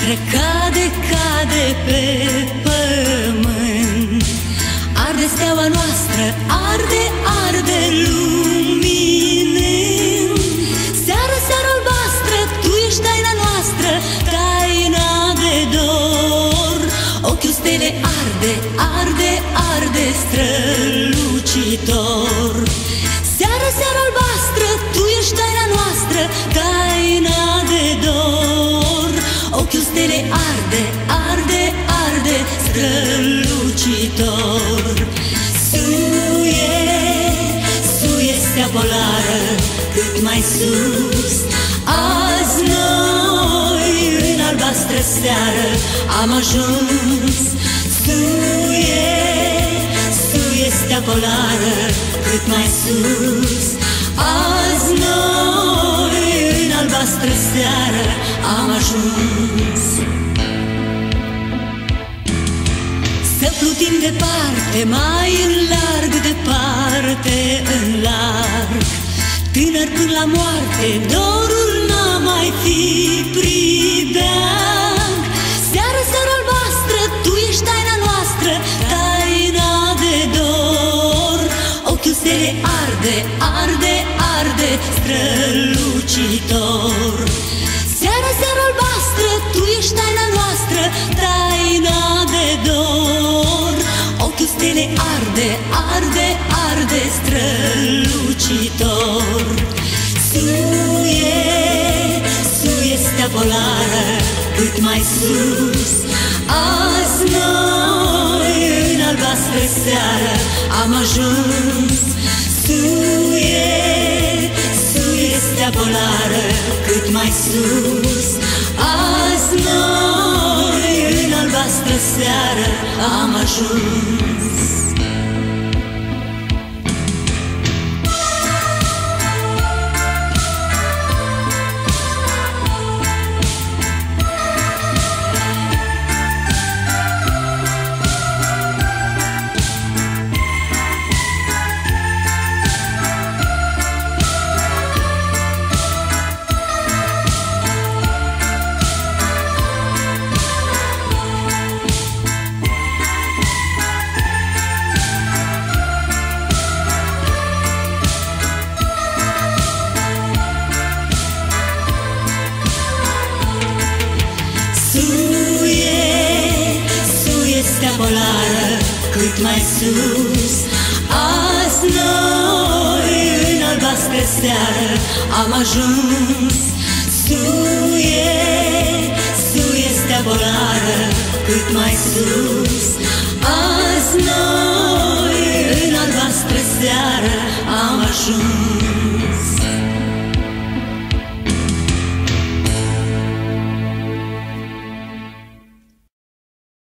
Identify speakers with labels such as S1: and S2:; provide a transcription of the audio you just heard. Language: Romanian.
S1: noastră cade, cade pe pământ. Arde steaua noastră, arde, arde luminând. Seară, seară albastră, tu ești taina noastră, taina de dor. Ochiul stelei arde, arde, arde strălucitor. Seară, seară albastră, tu ești taina noastră, taina de dor. Ochiul stelei arde, arde, arde strălucitor. Suie, suie stea polară cât mai sus. Azi noi în albastră seară am ajuns. Suie, suie stea polară cât mai sus. Azi noi în albastră seară am ajuns. Să plutim departe, mai în larg, departe în larg. Tânăr până la moarte, dorul n-a mai fi pribeag. Seară, seară albastră, tu ești taina noastră, taina de dor. Ochiul stelei arde, arde, arde strălucitor. Seară, seară albastră, tu ești taina noastră, taina de dor. Ochiul stelei arde, arde, arde strălucitor. Suie, suie stea polară cât mai sus. Azi noi în albastră seară am ajuns. Suie, suie stea polară cât mai sus. Azi noi în albastră seară am ajuns. Stea polară cât mai sus. Azi noi în albastră seară am ajuns. Suie, suie stea polară cât mai sus. Azi noi în albastră seară am ajuns.